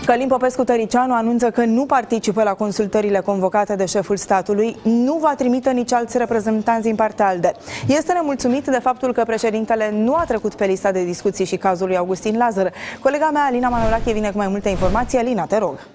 Călin Popescu-Tăricianu anunță că nu participă la consultările convocate de șeful statului, nu va trimite nici alți reprezentanți din partea ALDE. Este nemulțumit de faptul că președintele nu a trecut pe lista de discuții și cazul lui Augustin Lazăr. Colega mea, Alina Manolache, vine cu mai multe informații. Alina, te rog.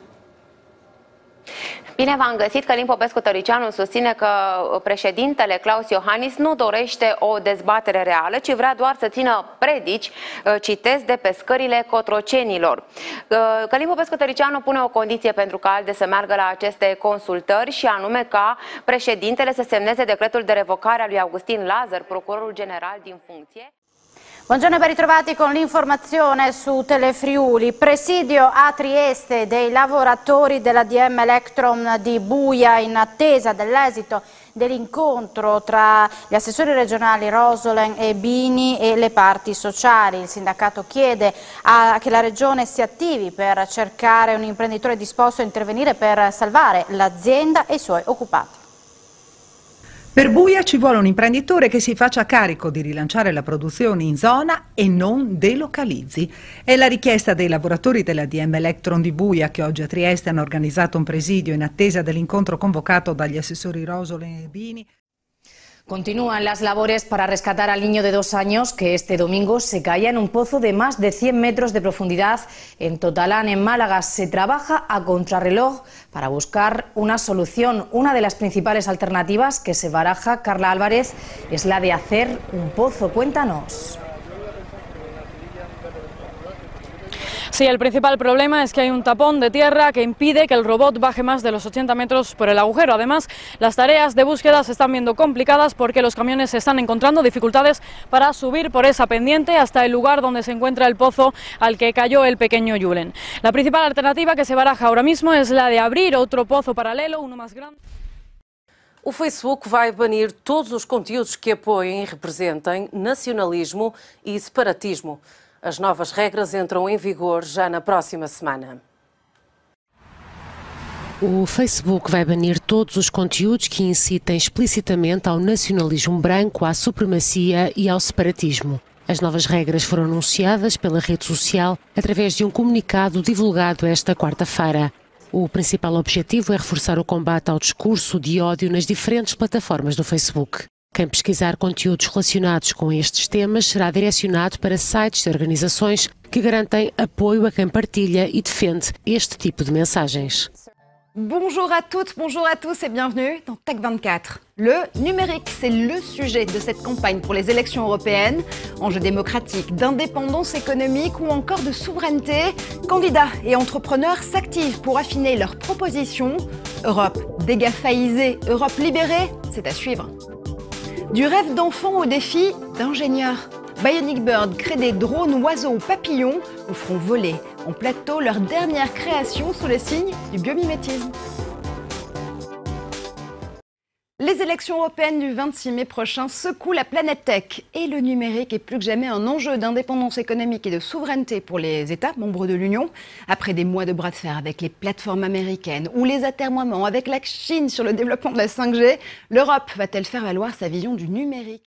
Bine v-am găsit. Călin Popescu-Tăricianu susține că președintele Klaus Iohannis nu dorește o dezbatere reală, ci vrea doar să țină predici, citesc, de pe scările cotrocenilor. Călin Popescu-Tăricianu pune o condiție pentru ca ALDE să meargă la aceste consultări și anume ca președintele să semneze decretul de revocare a lui Augustin Lazăr, procurorul general din funcție. Buongiorno e ben ritrovati con l'informazione su Telefriuli. Presidio a Trieste dei lavoratori dell'ADM Electron di Buia in attesa dell'esito dell'incontro tra gli assessori regionali Rosolen e Bini e le parti sociali. Il sindacato chiede che la regione si attivi per cercare un imprenditore disposto a intervenire per salvare l'azienda e i suoi occupati. Per Buia ci vuole un imprenditore che si faccia carico di rilanciare la produzione in zona e non delocalizzi. È la richiesta dei lavoratori dell'ADM Electron di Buia che oggi a Trieste hanno organizzato un presidio in attesa dell'incontro convocato dagli assessori Rosolen e Bini. Continúan las labores para rescatar al niño de 2 años que este domingo se caía en un pozo de más de 100 metros de profundidad en Totalán, en Málaga. Se trabaja a contrarreloj para buscar una solución. Una de las principales alternativas que se baraja, Carla Álvarez, es la de hacer un pozo. Cuéntanos. Sí, el principal problema es que hay un tapón de tierra que impide que el robot baje más de los 80 metros por el agujero. Además, las tareas de búsqueda se están viendo complicadas porque los camiones están encontrando dificultades para subir por esa pendiente hasta el lugar donde se encuentra el pozo al que cayó el pequeño Julen. La principal alternativa que se baraja ahora mismo es la de abrir otro pozo paralelo, uno más grande. O Facebook vai banir todos os conteúdos que apoiem e representem nacionalismo e separatismo. As novas regras entram em vigor já na próxima semana. O Facebook vai banir todos os conteúdos que incitem explicitamente ao nacionalismo branco, à supremacia e ao separatismo. As novas regras foram anunciadas pela rede social através de um comunicado divulgado esta quarta-feira. O principal objetivo é reforçar o combate ao discurso de ódio nas diferentes plataformas do Facebook. Quem pesquisar conteúdos relacionados com estes temas será direcionado para sites de organizações que garantem apoio a quem partilha e defende este tipo de mensagens. Bonjour à toutes, bonjour à tous et bienvenue dans Tech24. Le numérique, c'est le sujet de cette campagne pour les élections européennes. Enjeux démocratiques, d'indépendance économique ou encore de souveraineté. Candidats et entrepreneurs s'activent pour affiner leurs propositions. Europe dégafaïsée, Europe libérée, c'est à suivre. Du rêve d'enfant au défi d'ingénieur. Bionic Bird crée des drones oiseaux ou papillons ou feront voler en plateau leur dernière création sous le signe du biomimétisme. Les élections européennes du 26 mai prochain secouent la planète tech et le numérique est plus que jamais un enjeu d'indépendance économique et de souveraineté pour les États membres de l'Union. Après des mois de bras de fer avec les plateformes américaines ou les atermoiements avec la Chine sur le développement de la 5G, l'Europe va-t-elle faire valoir sa vision du numérique ?